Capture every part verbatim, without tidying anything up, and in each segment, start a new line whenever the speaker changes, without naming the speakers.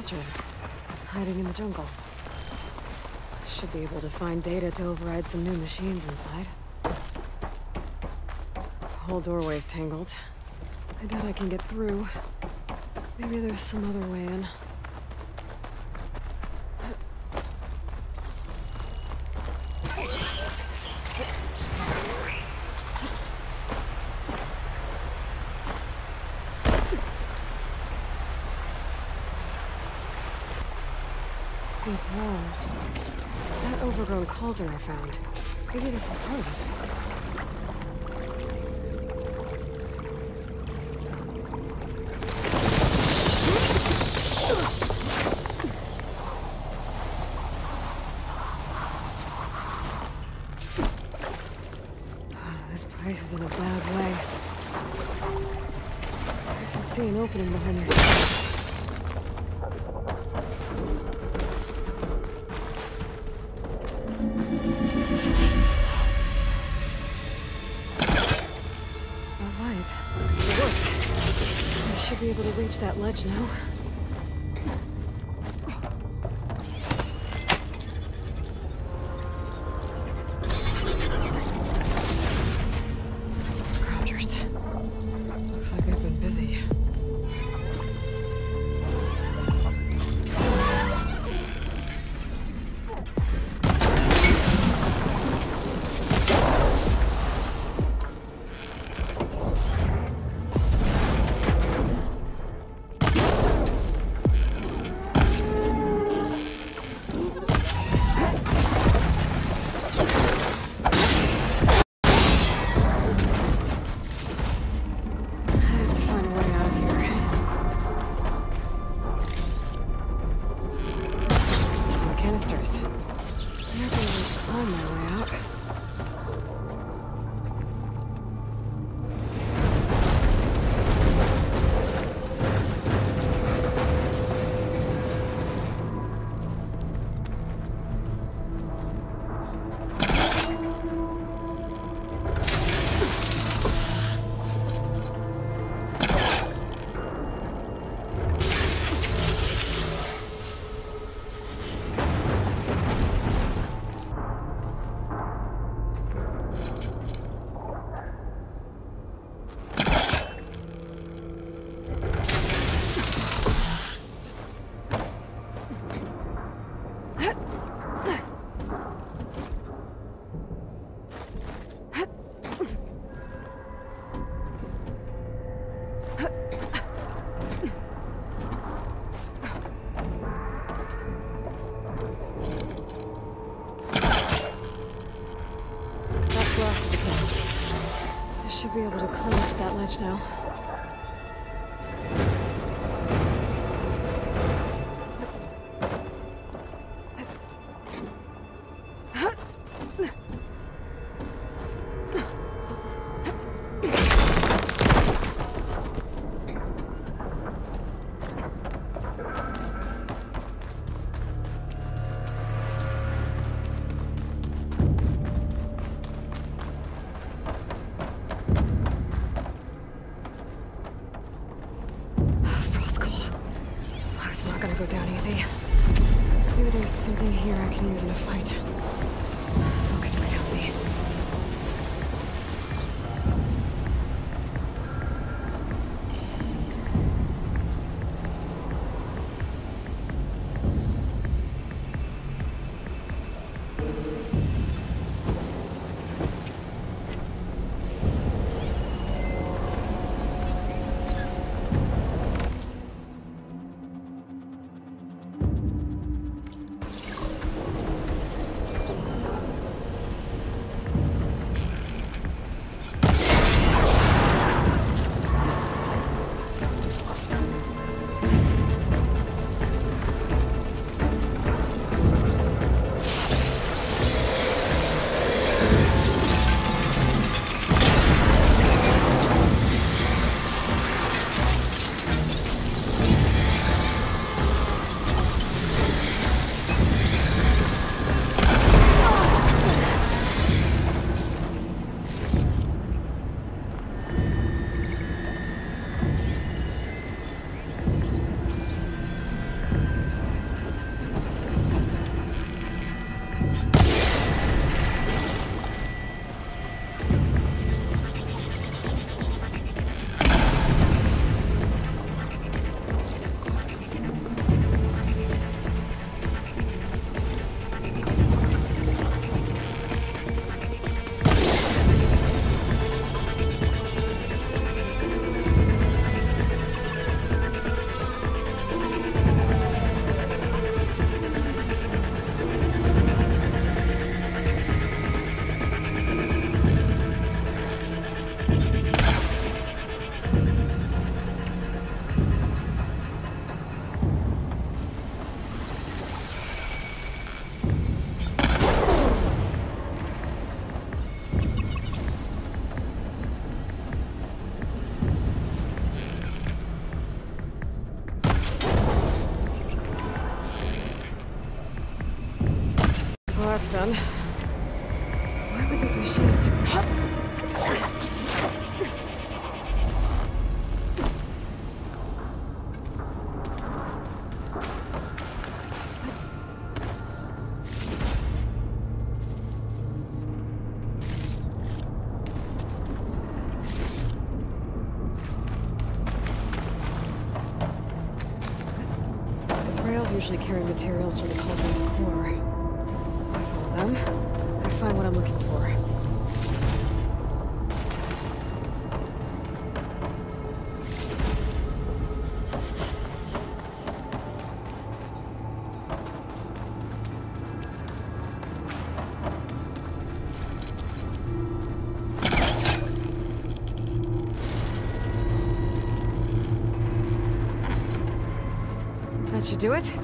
Watcher, hiding in the jungle. Should be able to find data to override some new machines inside. Whole doorway's tangled. I doubt I can get through. Maybe there's some other way in. These walls. That overgrown cauldron I found. Maybe this is part of it. This place is in a bad way. I can see an opening behind these walls. Be able to reach that ledge now. Scroungers. Looks like they've been busy. Canisters. I'm not gonna be able to climb my way out. Should be able to climb up to that ledge now. It's not gonna go down easy. Maybe there's something here I can use in a fight. Focus might help me. that's done. Why would these machines do... Those rails usually carry materials to the cauldron's core. I follow them. I find what I'm looking for. That should do it.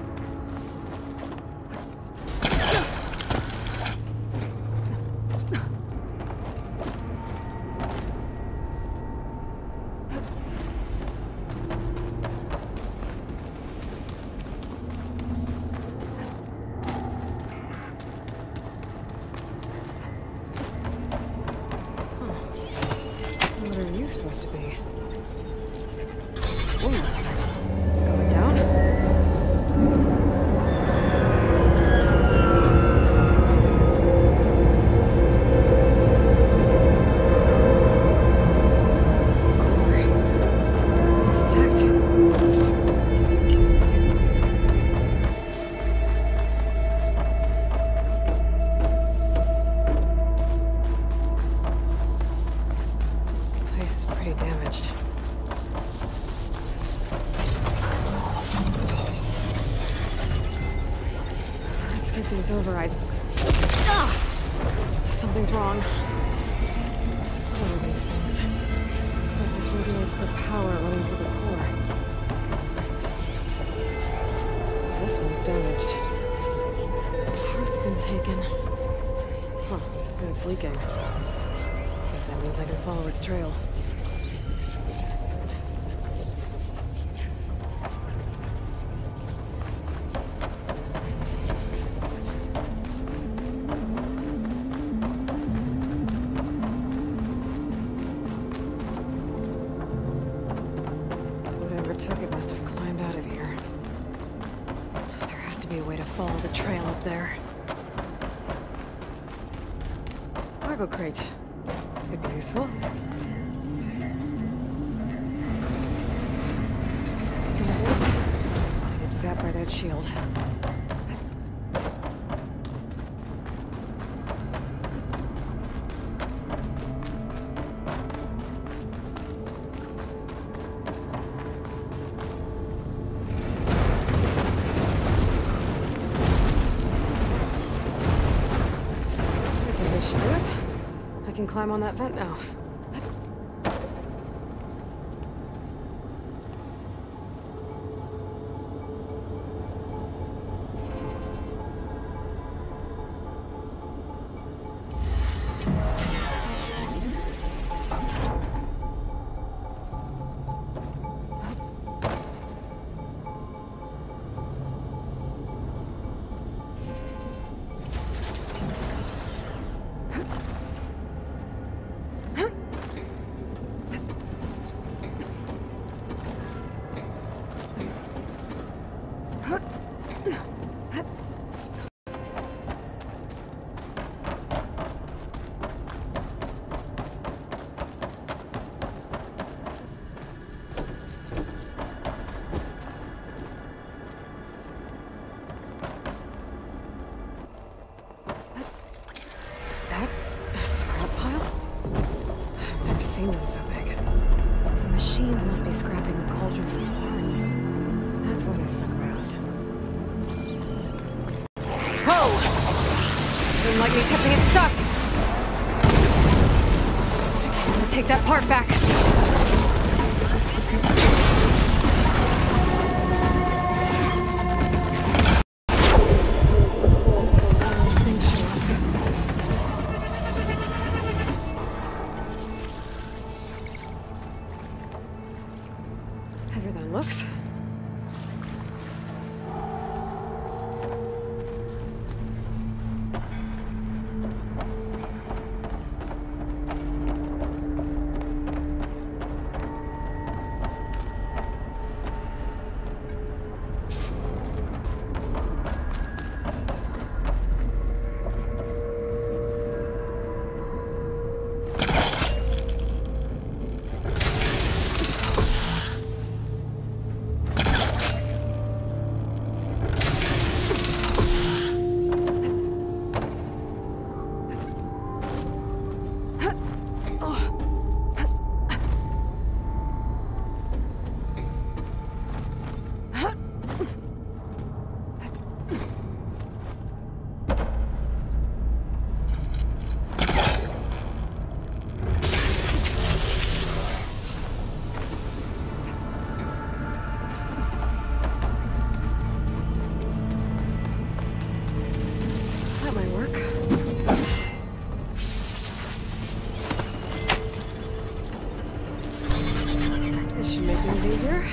What are you supposed to be? Ooh. Going down? Core. Looks intact. Place is pretty damaged. Let's get these overrides. Ah! Something's wrong. What are these things? Looks like this regulates the power running through the core. This one's damaged. Heart's been taken. Huh, and it's leaking. Guess that means I can follow its trail. Whatever took it must have climbed out of here. There has to be a way to follow the trail up there. Cargo crate. Could be useful. That is it. I get zapped by that shield. I think this should do it. I can climb on that vent now. Is that a scrap pile? I've never seen one so big. The machines must be scrapping the cauldron for parts. That's why they stuck around. Whoa! Didn't like me touching its stuff! I'm gonna take that part back. Heavier than it looks. That might work. This should make things easier.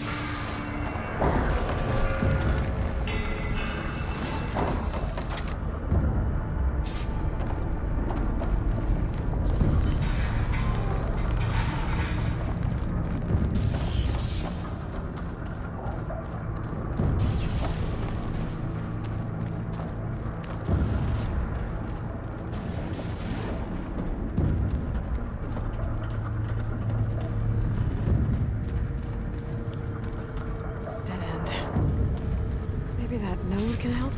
Maybe that node can help?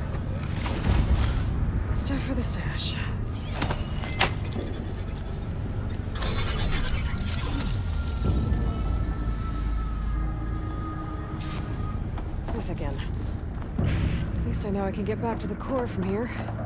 Stuff for the stash. This again. At least I know I can get back to the core from here.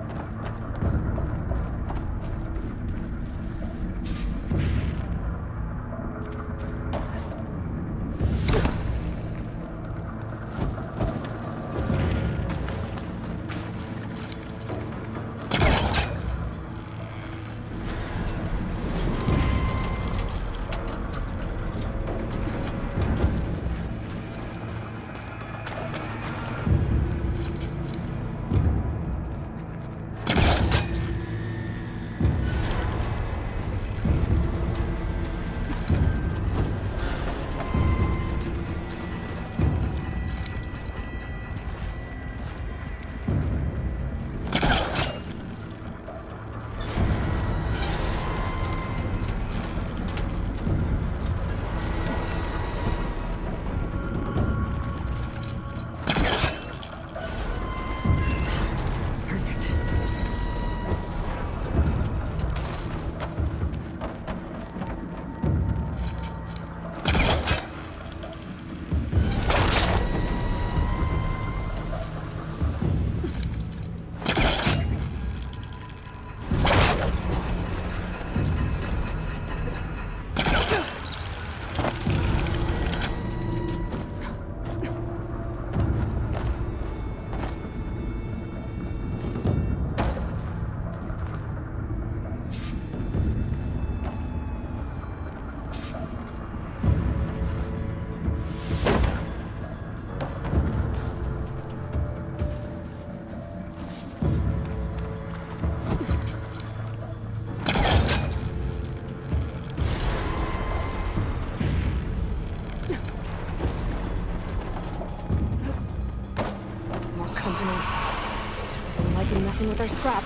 Messing with our scrap.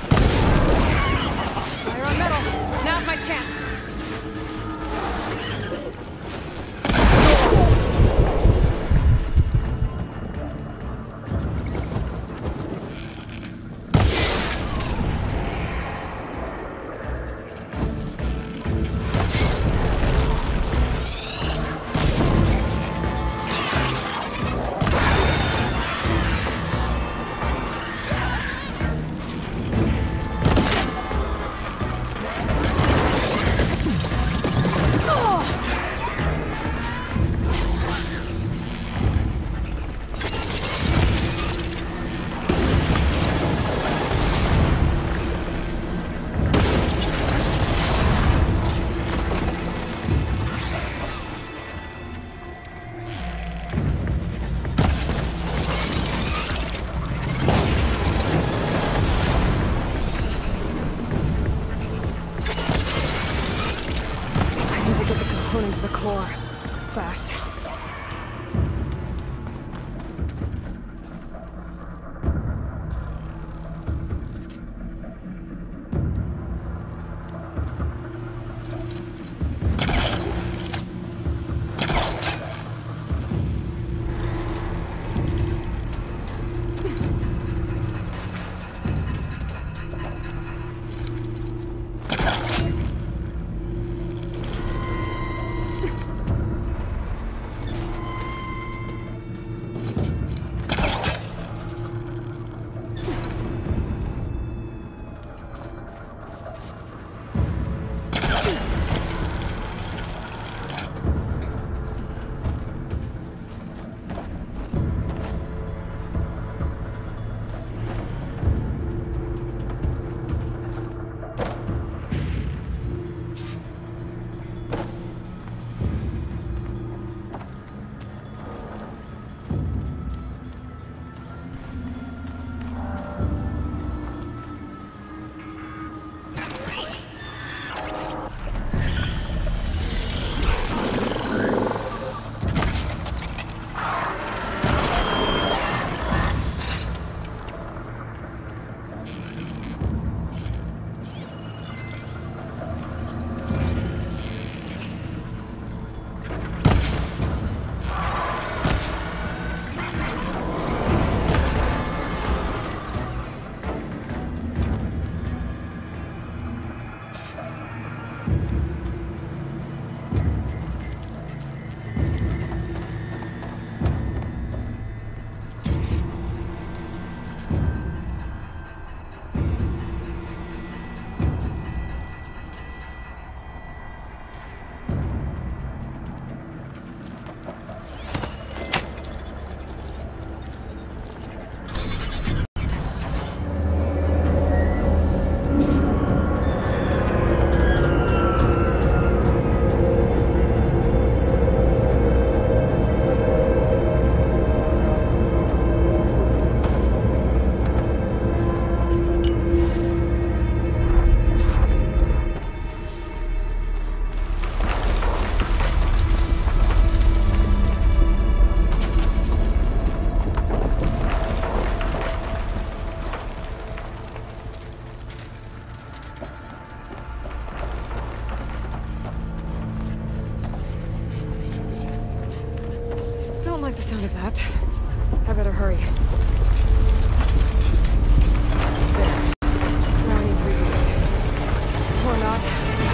Fire on metal. Now's my chance. To the core. Fast. like the sound of that. I better hurry. There. Now I need to reboot it. Or not.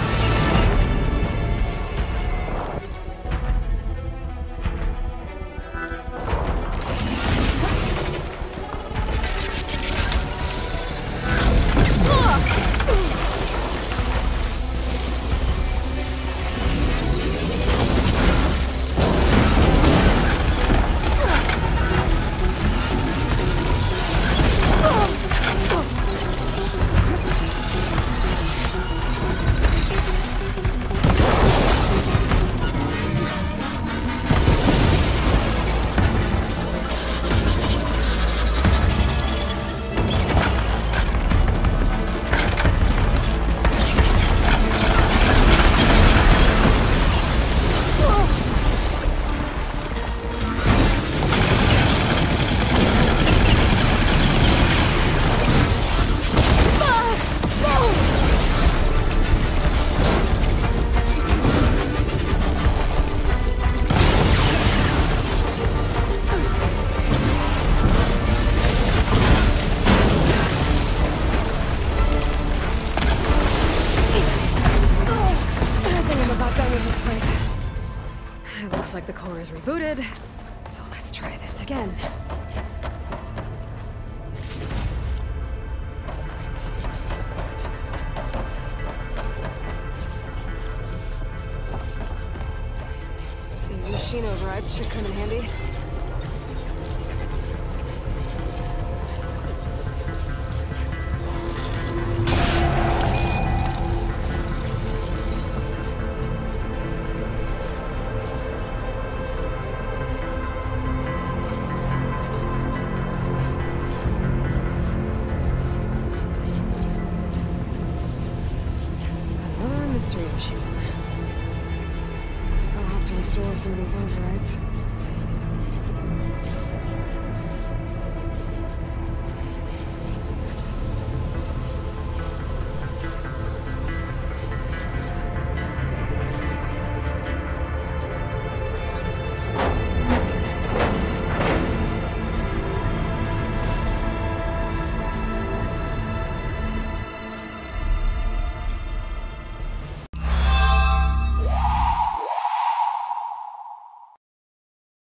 Like the core is rebooted, so let's try this again. These machine overrides should come in handy. Mystery machine. Looks like I'll have to restore some of these overrides.